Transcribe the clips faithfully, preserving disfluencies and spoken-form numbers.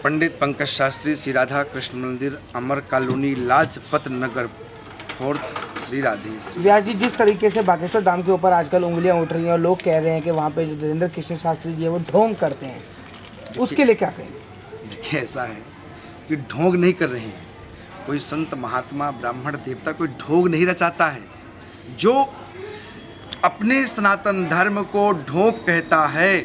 पंडित पंकज शास्त्री, श्री राधा कृष्ण मंदिर, Amar colony, Lajpat Nagar, fourth, Shri Radhe. Vyas ji, जिस तरीके से बागेश्वर धाम के ऊपर आजकल उंगलियां उठ रही हैं और लोग कह रहे हैं कि वहाँ पे जो धीरेन्द्र कृष्ण शास्त्री जी है वो ढोंग करते हैं, उसके लिए क्या कहेंगे? देखिए, ऐसा है कि ढोंग नहीं कर रहे हैं। कोई संत महात्मा ब्राह्मण देवता कोई ढोंग नहीं रचाता है। जो अपने सनातन धर्म को ढोंग कहता है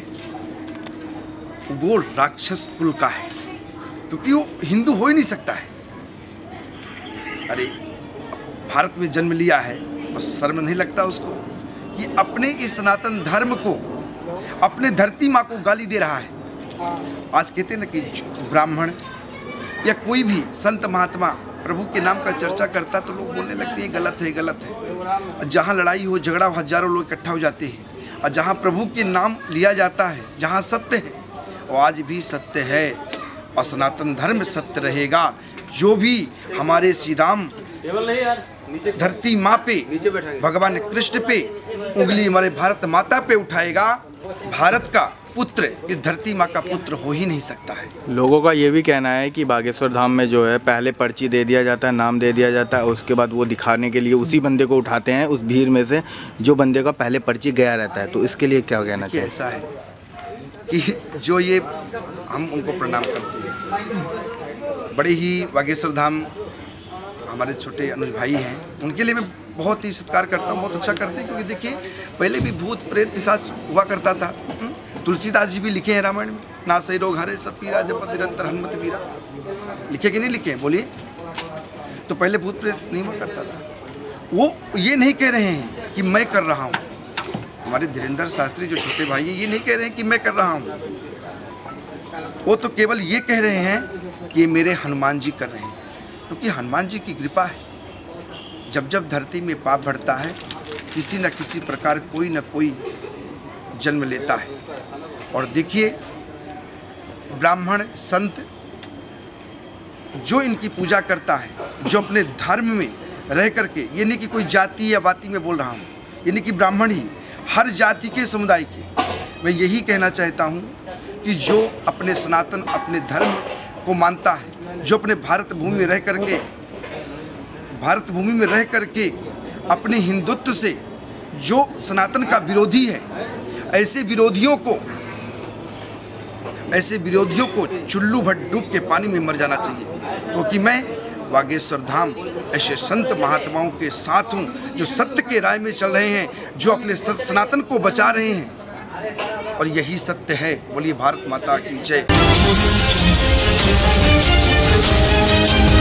वो राक्षस कुल का है, क्योंकि वो हिंदू हो ही नहीं सकता है। अरे भारत में जन्म लिया है और शर्म नहीं लगता उसको कि अपने इस सनातन धर्म को, अपने धरती माँ को गाली दे रहा है। आज कहते हैं ना कि ब्राह्मण या कोई भी संत महात्मा प्रभु के नाम का चर्चा करता तो लोग बोलने लगते हैं गलत है, गलत है। जहाँ लड़ाई हो, झगड़ा हो, हजारों लोग इकट्ठा हो जाते हैं। और जहाँ प्रभु के नाम लिया जाता है, जहाँ सत्य है, और आज भी सत्य है और सनातन धर्म सत्य रहेगा। जो भी हमारे श्री राम धरती माँ पे, भगवान कृष्ण पे उंगली हमारे भारत माता पे उठाएगा, भारत का पुत्र इस धरती माँ का पुत्र हो ही नहीं सकता है। लोगों का ये भी कहना है कि बागेश्वर धाम में जो है पहले पर्ची दे दिया जाता है, नाम दे दिया जाता है, उसके बाद वो दिखाने के लिए उसी बंदे को उठाते हैं उस भीड़ में से जो बंदे का पहले पर्ची गया रहता है। तो इसके लिए क्या कहना चाहिए? ऐसा है कि जो ये हम उनको प्रणाम करते हैं, बड़े ही बागेश्वर धाम हमारे छोटे अनुज भाई हैं, उनके लिए मैं बहुत ही सत्कार करता हूँ, बहुत अच्छा करते हैं। क्योंकि देखिए, पहले भी भूत प्रेत पिशाच हुआ करता था। तुलसीदास जी भी लिखे हैं रामायण में, ना सही रोग हरे सब पीरा जपत निरंतर हनुमत वीरा। लिखे कि नहीं लिखे? बोलिए। तो पहले भूत प्रेत नहीं हुआ करता था। वो ये नहीं कह रहे हैं कि मैं कर रहा हूँ। हमारे धीरेन्द्र शास्त्री जो छोटे भाई हैं, ये नहीं कह रहे हैं कि मैं कर रहा हूँ। वो तो केवल ये कह रहे हैं कि मेरे हनुमान जी कर रहे हैं, क्योंकि हनुमान जी की कृपा है। जब जब धरती में पाप बढ़ता है, किसी न किसी प्रकार कोई न कोई जन्म लेता है। और देखिए, ब्राह्मण संत जो इनकी पूजा करता है, जो अपने धर्म में रह करके, ये नहीं कि कोई जाति या वाति में बोल रहा हूँ, ये नहीं कि ब्राह्मण ही, हर जाति के समुदाय के, मैं यही कहना चाहता हूँ कि जो अपने सनातन, अपने धर्म को मानता है, जो अपने भारत भूमि में रह करके भारत भूमि में रह करके अपने हिंदुत्व से जो सनातन का विरोधी है, ऐसे विरोधियों को ऐसे विरोधियों को चुल्लू भर डूब के पानी में मर जाना चाहिए। क्योंकि मैं बागेश्वर धाम ऐसे संत महात्माओं के साथ हूँ जो सत्य के राह में चल रहे हैं, जो अपने सनातन को बचा रहे हैं, और यही सत्य है। बोलिए भारत माता की जय।